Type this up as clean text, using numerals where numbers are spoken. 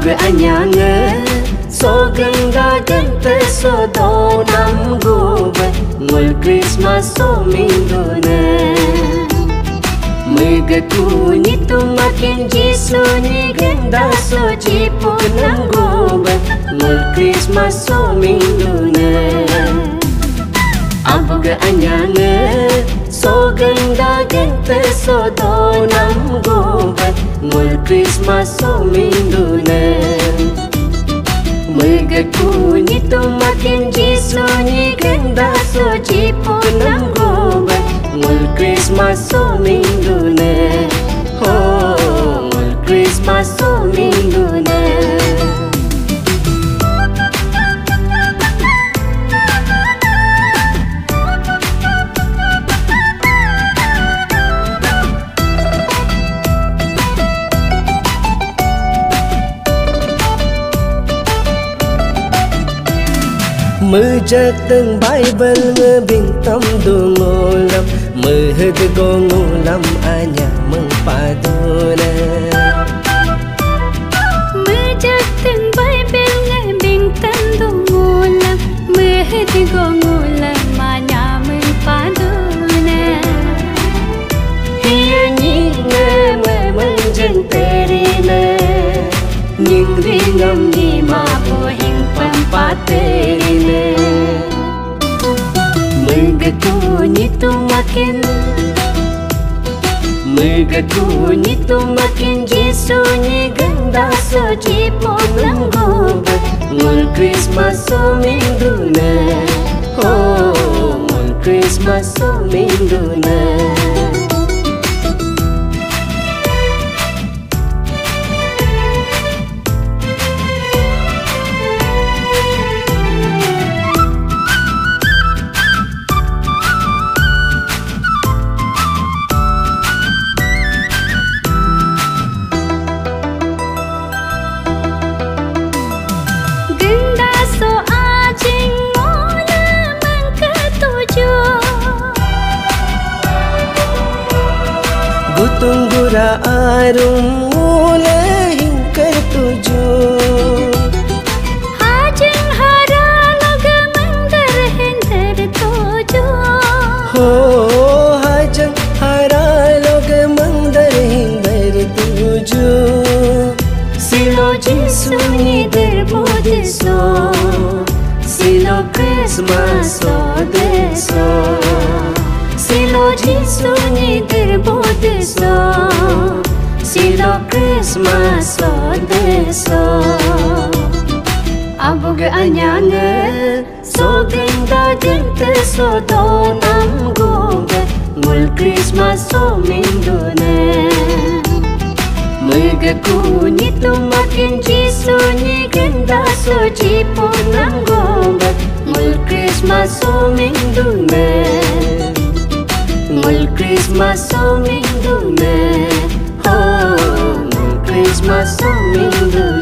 Aboge anyanga so ganda ganta so do nam goba ngol Christmas so minduna Mega kuni tu makin jisu ni ganda so jipu nam goba ngol Christmas so minduna Aboge anyanga so ganda ganta so do nam goba ngol Christmas so minduna Mega kuni tu makin jisu ni ganda so jipu nam goba ngol Christmas so minduna Oh ngol Christmas so minduna Mejak teng Bible ngebing tam dungulam Meheg gongulam anya mengpaduna Mejak teng Bible ngebing tam dungulam Meheg gongulam anya mengpaduna Hiya nyinga menjeng terina Nying ringam ni mapo hing pampaterina Mega kuni tu makin jisu ni ganda so jipo nam goba ngol Christmas so minduna Oh ngol Christmas so minduna Tunggura arum mula hingkar tuju Hajeng hara loga mandar hingkar tuju Oh hajeng hara loga mandar hingkar tuju Silo jisu ni derbodeso Silo Christmas so deso Silo jisu ni derbodeso Silo Christmas so deso Aboge anyanga so ganda ganta so do nam goba ngol Christmas so minduna Mega kuni tu makin jisu ni ganda so jipu nam goba ngol Christmas so minduna Ngol Christmas so minduna Oh ngol Christmas so minduna